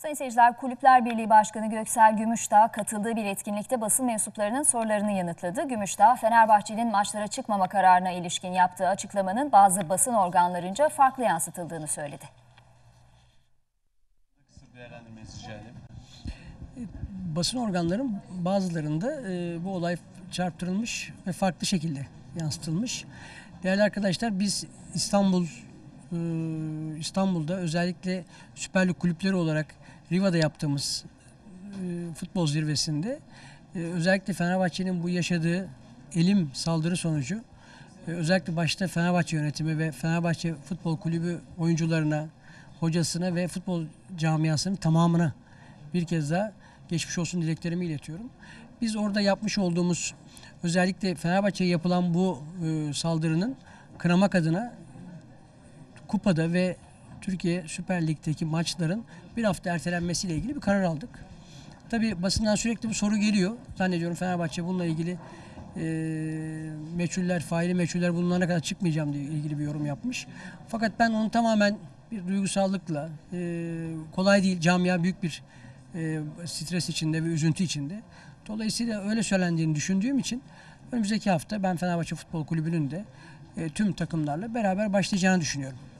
Sayın seyirciler, Kulüpler Birliği Başkanı Göksel Gümüşdağ katıldığı bir etkinlikte basın mensuplarının sorularını yanıtladı. Gümüşdağ, Fenerbahçe'nin maçlara çıkmama kararına ilişkin yaptığı açıklamanın bazı basın organlarınca farklı yansıtıldığını söyledi. Basın organların bazılarında bu olay çarpıtılmış ve farklı şekilde yansıtılmış. Değerli arkadaşlar, biz İstanbul'da özellikle Süper Lig kulüpleri olarak Riva'da yaptığımız futbol zirvesinde özellikle Fenerbahçe'nin bu yaşadığı elim saldırı sonucu özellikle başta Fenerbahçe yönetimi ve Fenerbahçe Futbol Kulübü oyuncularına, hocasına ve futbol camiasının tamamına bir kez daha geçmiş olsun dileklerimi iletiyorum. Biz orada yapmış olduğumuz özellikle Fenerbahçe'ye yapılan bu saldırının kınamak adına kupada ve Türkiye Süper Lig'deki maçların bir hafta ertelenmesiyle ilgili bir karar aldık. Tabii basından sürekli bir soru geliyor. Zannediyorum Fenerbahçe bununla ilgili faili meçhuller bulunana kadar çıkmayacağım diye ilgili bir yorum yapmış. Fakat ben onu tamamen bir duygusallıkla, kolay değil, camia büyük bir stres içinde ve üzüntü içinde. Dolayısıyla öyle söylendiğini düşündüğüm için önümüzdeki hafta ben Fenerbahçe Futbol Kulübü'nün de tüm takımlarla beraber başlayacağını düşünüyorum.